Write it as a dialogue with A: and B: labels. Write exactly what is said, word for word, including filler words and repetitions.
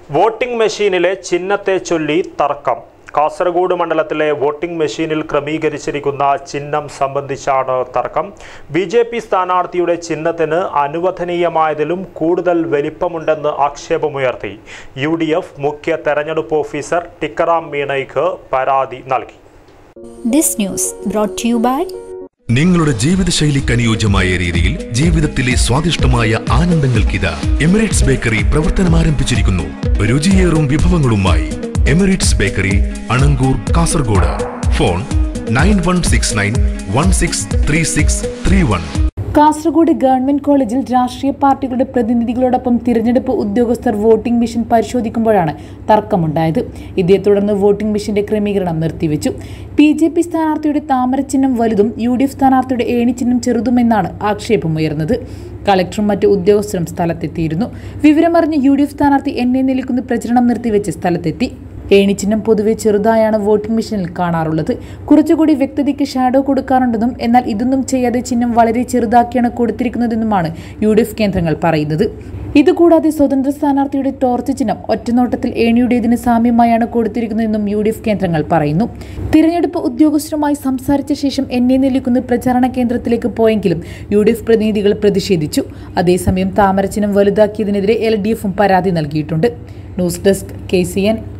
A: Voting മെഷീനിലെ ചിഹ്നത്തെ ചൊല്ലി തർക്കം. കാസർഗോഡ് മണ്ഡലത്തിലെ വോട്ടിംഗ് മെഷീനിൽ ക്രമീകരിച്ചിരിക്കുന്ന ചിഹ്നം സംബന്ധിച്ചാണ് തർക്കം. ബി ജെ പി സ്ഥാനാർത്ഥിയുടെ ചിഹ്നത്തിന് അനുവദനീയമായതിലും കൂടുതൽ വലിപ്പമുണ്ടെന്ന് ആക്ഷേപമുയർത്തി യു ഡി എഫ് മുഖ്യ തെരഞ്ഞെടുപ്പ് ഓഫീസർ ടിക്കറാം മീണയ്ക്ക് പരാതി നൽകി.
B: This news brought to you by
C: നിങ്ങളുടെ ജീവിതശൈലിക്ക് അനുയോജ്യമായ രീതിയിൽ ജീവിതത്തിലെ സ്വാദിഷ്ടമായ ആനന്ദങ്ങൾക്കിതാ എമിറേറ്റ്സ് ബേക്കറി പ്രവർത്തനം ആരംഭിച്ചിരിക്കുന്നു. രുചിയേറും വിഭവങ്ങളുമായി Emirates bakery, Anangoor, Kasaragod. Phone nine one six nine one six three six three one.
D: Kasaragod government കോളേജിൽ രാഷ്ട്രീയ പാർട്ടികളുടെ പ്രതിനിധികളോടൊപ്പം തിരഞ്ഞെടുപ്പ് ഉദ്യോഗസ്ഥർ വോട്ടിംഗ് മെഷീൻ പരിശോധിക്കുമ്പോഴാണ് തർക്കമുണ്ടായത്. ഇതേ തുടർന്ന് വോട്ടിംഗ് മെഷീന്റെ ക്രമീകരണം നിർത്തിവെച്ചു. ബി ജെ പി സ്ഥാനാർത്ഥിയുടെ താമരച്ചിഹ്നം വലുതും യു ഡി എഫ് സ്ഥാനാർത്ഥിയുടെ ഏണിച്ചിഹ്നം ചെറുതുമെന്നാണ് ആക്ഷേപമുയർന്നത്. കളക്ടറും മറ്റ് ഉദ്യോഗസ്ഥരും സ്ഥലത്തെത്തിയിരുന്നു. വിവരമറിഞ്ഞ് യു ഡി എഫ് സ്ഥാനാർത്ഥി എന്നെ നിലയ്ക്കുന്ന പ്രചരണം നിർത്തിവെച്ച് സ്ഥലത്തെത്തി. ഏണിച്ചിഹ്നം പൊതുവെ ചെറുതായാണ് വോട്ടിംഗ് മെഷീനിൽ കാണാറുള്ളത്. കുറച്ചുകൂടി വ്യക്തതയ്ക്ക് ഷാഡോ കൊടുക്കാറുണ്ടെന്നും എന്നാൽ ഇതൊന്നും ചെയ്യാതെ ചിഹ്നം വളരെ ചെറുതാക്കിയാണ് കൊടുത്തിരിക്കുന്നതെന്നുമാണ് യു ഡി എഫ് കേന്ദ്രങ്ങൾ പറയുന്നത്. ഇതുകൂടാതെ സ്വതന്ത്ര സ്ഥാനാർത്ഥിയുടെ ടോർച്ച് ചിഹ്നം ഒറ്റനോട്ടത്തിൽ ഏണിയുടേതിന് സാമ്യമായാണ് കൊടുത്തിരിക്കുന്നതെന്നും യു ഡി എഫ് കേന്ദ്രങ്ങൾ പറയുന്നു. തിരഞ്ഞെടുപ്പ് ഉദ്യോഗസ്ഥരുമായി സംസാരിച്ച ശേഷം എന്നെ നിലയ്ക്കുന്ന പ്രചാരണ കേന്ദ്രത്തിലേക്ക് പോയെങ്കിലും യു ഡി എഫ് പ്രതിനിധികൾ പ്രതിഷേധിച്ചു. അതേസമയം താമരച്ചിഹ്നം വലുതാക്കിയതിനെതിരെ എൽ ഡി എഫും പരാതി നൽകിയിട്ടുണ്ട്. News desk K C N.